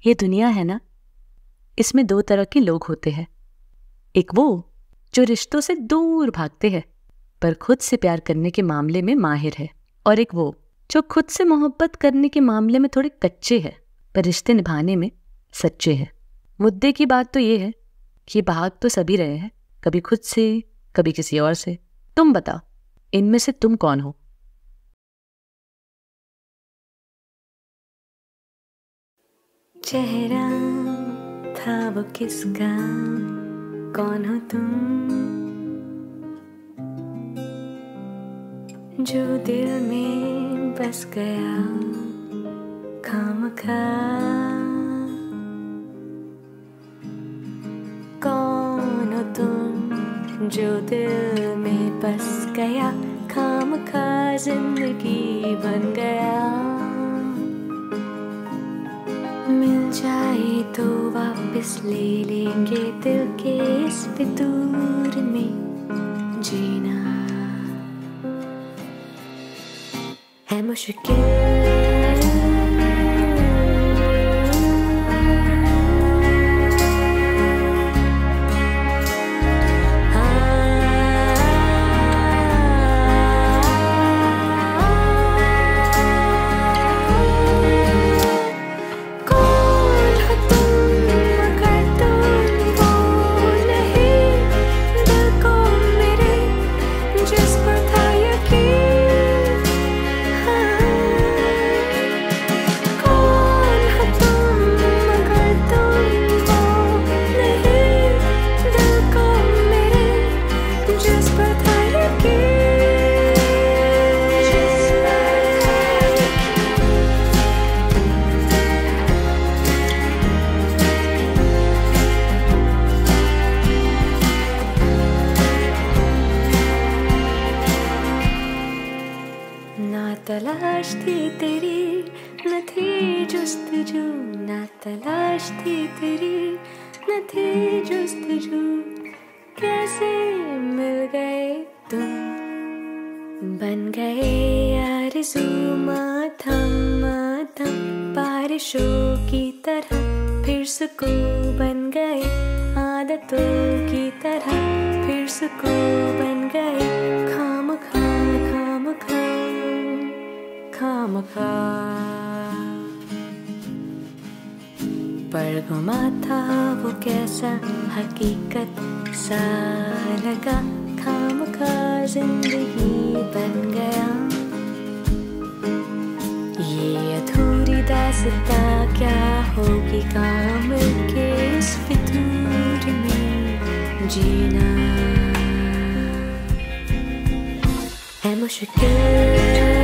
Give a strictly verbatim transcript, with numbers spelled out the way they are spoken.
ये दुनिया है ना, इसमें दो तरह के लोग होते हैं। एक वो जो रिश्तों से दूर भागते हैं पर खुद से प्यार करने के मामले में माहिर है, और एक वो जो खुद से मोहब्बत करने के मामले में थोड़े कच्चे हैं पर रिश्ते निभाने में सच्चे हैं। मुद्दे की बात तो ये है कि भाग तो सभी रहे हैं, कभी खुद से कभी किसी और से। तुम बताओ, इनमें से तुम कौन हो? चेहरा था वो किसका, कौन हो तुम जो दिल में बस गया खामखा। कौन हो तुम जो दिल में बस गया खामखा, जिंदगी बन गया। मिल जाए तो वापस ले लेंगे दिल के इस फितूर में जीना है मुश्किल। तलाश थी तेरी न थी जुस्तजू, ना तलाश थी तेरी न थी जुस्तजू, कैसे मिल गए तुम, बन गए आरज़ू मातम मातम बारिशों की तरह, फिर सुकून बन गए आदतों की तरह, फिर सुकून बन गए खामखा खामखा खामखा। पर गुमा था वो कैसा हकीकत सा लगा, खामखा जिंदगी बन गया। ये अधूरी दास्तां क्या होगी काम के इस फितूर में जीना है मुश्किल।